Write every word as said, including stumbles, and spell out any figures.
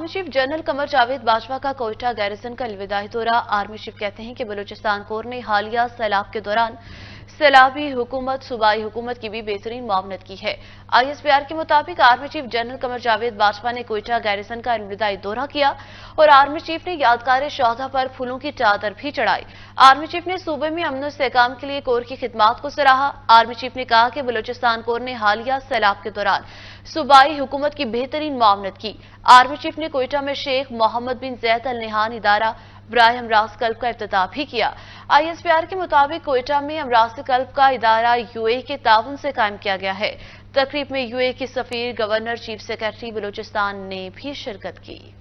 Army chief general Qamar Javed Bajwa का Quetta garrison का अलविदाई दौरा। आर्मी चीफ कहते हैं कि बलूचिस्तान कोर ने हालिया सैलाब के दौरान सैलाबी हुकूमत सूबाई हुकूमत की भी बेहतरीन मुआवनत की है। आईएसपीआर के मुताबिक army chief general Qamar Javed Bajwa ने कोयटा गैरिसन का अलविदाई दौरा किया और आर्मी चीफ ने यादगार शोहदा पर फूलों की चादर भी चढ़ाई। आर्मी चीफ ने सूबे में अमन इस्तेहकाम के लिए कोर की खिदमात को सराहा। आर्मी चीफ ने कहा कि बलूचिस्तान कोर ने हालिया सैलाब के दौरान सूबाई हुकूमत की बेहतरीन मुआवनत की। आर्मी चीफ ने कोयटा में शेख मोहम्मद बिन जैद अल नहान इदारा बराए अमराज कल्ब का इफ्तिताह भी किया। आईएसपीआर के मुताबिक कोयटा में अमराज कल्ब का इदारा यूएई के ताउन से कायम किया गया है। तकरीब में यूएई के सफीर, गवर्नर, चीफ सेक्रेटरी बलूचिस्तान ने भी शिरकत की।